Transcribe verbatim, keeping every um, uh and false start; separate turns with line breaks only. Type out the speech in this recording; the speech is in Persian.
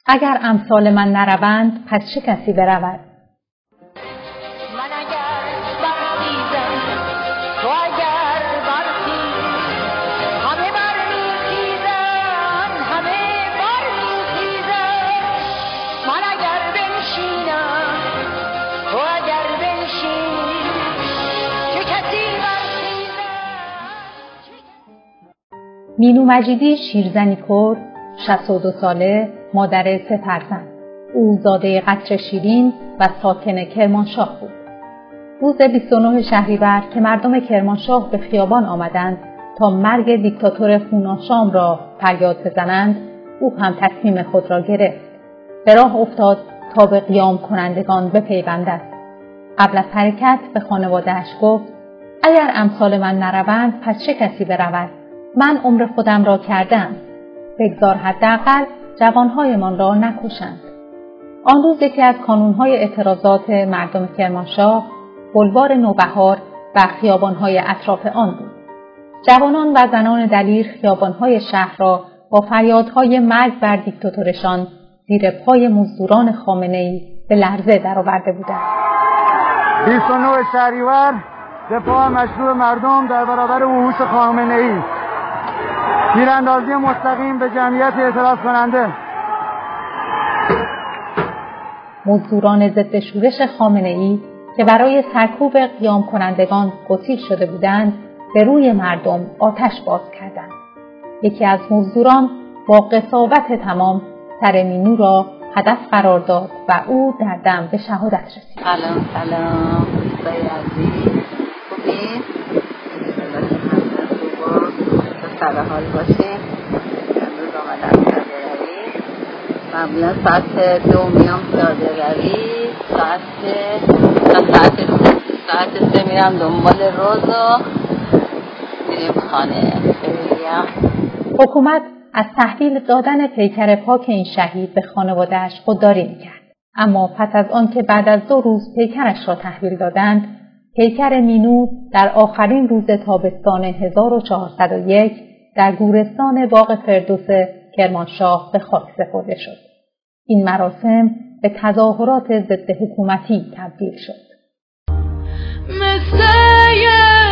اگر امثال من نروند پس چه کسی برود؟
من اگر برخیزم تو اگر برخیزی همه برمیخیزن همه برمیخیزن من اگر بنشینم تو اگر بنشینی چه کسی برخیزن.
مینو مجیدی شیرزنی کرد، شصت و دو ساله، مادر سه فرزند. او زاده قصر شیرین و ساکن کرمانشاه بود. روز بیست و نه شهریور که مردم کرمانشاه به خیابان آمدند تا مرگ دیکتاتور خوناشام را فریاد بزنند، او هم تصمیم خود را گرفت. به راه افتاد تا به قیام کنندگان بپیوندد. قبل از حرکت به خانواده‌اش گفت: اگر امثال من نروند پس چه کسی برود؟ من عمر خودم را کردم. بگذار حداقل جوانهایمان را نکشند. آن روز یکی از کانونهای اعتراضات مردم کرمانشاه بلوار نوبهار و خیابانهای اطراف آن بود. جوانان و زنان دلیر خیابانهای شهر را با فریادهای مرگ بر دیکتاتورشان زیر پای مزدوران خامنه‌ای به لرزه درآورده بودند.
بیست و نه شهریور دفاع مشروع مردم در برابر وحوش خامنه‌ای. تیراندازی مستقیم به جمعیت اعتراض کننده.
مزدوران ضد شورش خامنه‌ای که برای سرکوب قیام کنندگان گسیل شده بودند، به روی مردم آتش باز کردند. یکی از مزدوران با قساوت تمام سر مینو را هدف قرار داد و او در دم به شهادت رسید.
سلام سلام دوستای عزیز، خوبی؟ سر حال باشیم. امروز آمدم پیاده روی. معمولا ساعت دو میام پیاده روی، ساعت ساعت ساعت سه میرم دنبال روز و میریم خانه.
حکومت از تحویل دادن پیکر پاک این شهید به خانواده‌اش خودداری میکرد. اما پس از آن که بعد از دو روز پیکرش را تحویل دادند، پیکر مینو در آخرین روز تابستان هزار و چهارصد و یک در گورستان باغ فردوس کرمانشاه به خاک سپرده شد. این مراسم به تظاهرات ضد حکومتی تبدیل شد.
مثل